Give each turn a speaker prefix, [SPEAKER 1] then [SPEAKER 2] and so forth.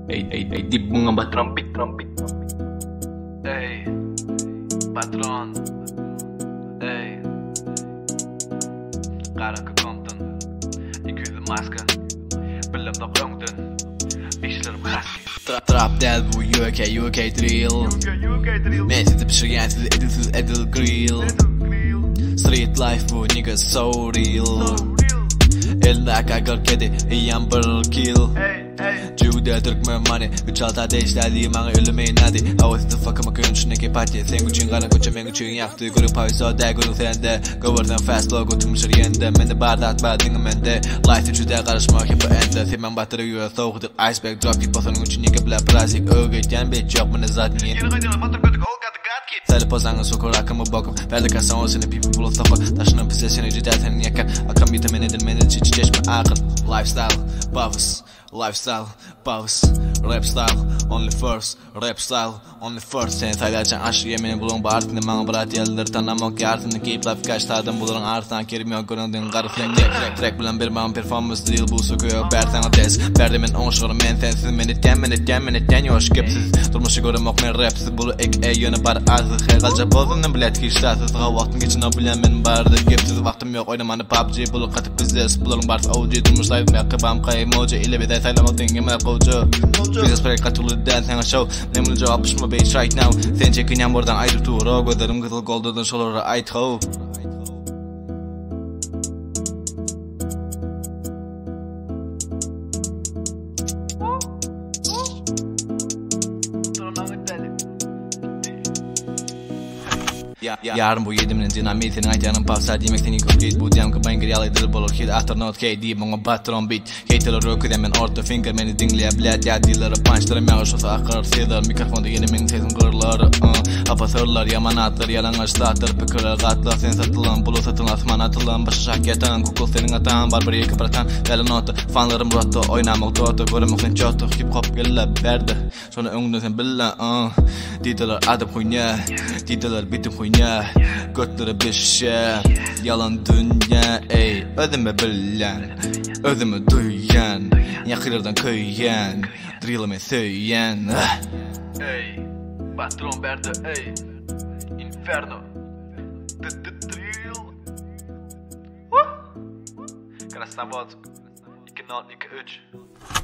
[SPEAKER 1] Ey dip mga Batron beat.
[SPEAKER 2] Ey Batron. Ey Qaranqı kompdan 200 maska Billim toqrongdan İşlerim xaski
[SPEAKER 3] Trap del bu UK drill Men sizi pişirgen sizi edil grill Street life bu nigga so real Elinde akar kedi yiyen bir kill Juda Türkmen money Güçalta değişlerdiğim anı ölümeyin hadi Havası fuck'ıma köyünçündeki parti Sen güçün kara koça ben güçün yaktı Grup havası da gurun sende Govern'dan fast logo tümüşür yende Mende bardat badingim mende Life üçüde karışmak hep ende Semen batırıyor soğudur Iceberg drop gibi basının üçün yenge bile plastik Öğütken bitch yok bana zaten yeni
[SPEAKER 2] Yeni kaçalı batır götük ol katı kat git
[SPEAKER 3] Seli pozanı sokur akımı bokum Verdi kasan o seni pipi bulup toku Taşının pise seni cidel senin yakar Akam vitamin edilmeni çiçi çeşme akıl Lifestyle, buffers Lifestyle, buffers Rap style, only first Rap style, only first Sen saylarcan aşırı yemini bulun Bağırtını bana bırak yerler tanımak Yartını keep life kaç tardım bulurun Artan kerim yok göründüğün karı flek Track bilen bir bana performance drill Bu söküyor bertana des Berdimin on şuuru men sensiz Menitten yoş gipsiz Durmuşu görümek men rapsiz Bulu ek yönü bar arzı Hegalca bozunun bilet ki iştahsız Daha vaktin geçin o bilen men bardı Gipsiz vaktim yok oynamanı PUBG Bulu katıp bizdes Bulurun barsı OG durmuşlaydım ya kıbam kayı emoji ile bir de saylamak dengeme koca Bize sprey katulu den sana show Nemli cevap pişme beach right now Sen çekin yan buradan ayrı tuğra Gözlerim kızıl goldadan şolara ait ho Yarın bu yedimin dinamitinin aytanın pavsa demek seni konkret bu dem kabayın reality bulur hit after not KD bana Batron beat haterlar rökü demen orta finger meni dinleye blad ya dilleri punchları mağuşası akar seler mikrofonda yenimin sesin kırları apasörler yamanatlar yalan açtağıtlar pikirler katlar sen satılan bulu satılan asman atılan başı şakyatan kukul senin atan barbariye kıpratan deli nota fanlarım rotta oynamak doğdu görümek sen çoğdu hip hop gelle berdi sonra öngünü sen billa didiler adım huynya didiler bitim huynya götleri bir şey yalan dünya ey özümü bilen özümü duyan yakırırdan köyyen drill'imi söyleyen
[SPEAKER 2] Ey Batron berdi ey Inferno Drill Krasnavod 2-0 2-3